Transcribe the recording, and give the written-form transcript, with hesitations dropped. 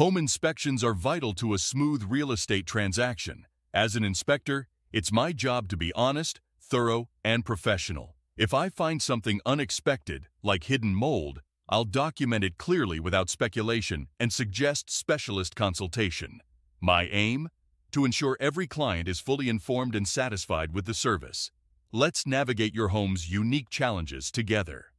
Home inspections are vital to a smooth real estate transaction. As an inspector, it's my job to be honest, thorough, and professional. If I find something unexpected, like hidden mold, I'll document it clearly without speculation and suggest specialist consultation. My aim? To ensure every client is fully informed and satisfied with the service. Let's navigate your home's unique challenges together.